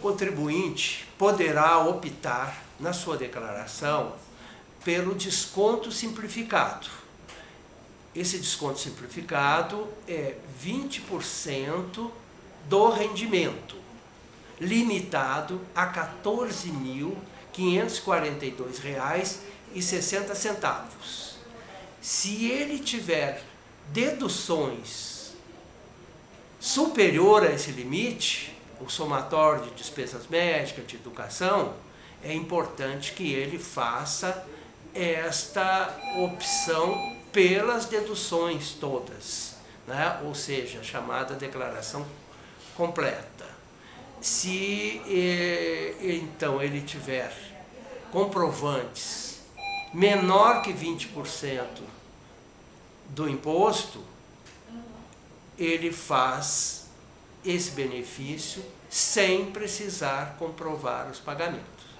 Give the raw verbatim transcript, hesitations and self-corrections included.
contribuinte poderá optar na sua declaração pelo desconto simplificado. Esse desconto simplificado é vinte por cento do rendimento, limitado a quatorze mil quinhentos e quarenta e dois reais e sessenta centavos. Se ele tiver deduções superior a esse limite, o somatório de despesas médicas, de educação, é importante que ele faça esta opção pelas deduções todas, né? Ou seja, a chamada declaração completa. Se então ele tiver comprovantes menor que vinte por cento do imposto, ele faz esse benefício sem precisar comprovar os pagamentos.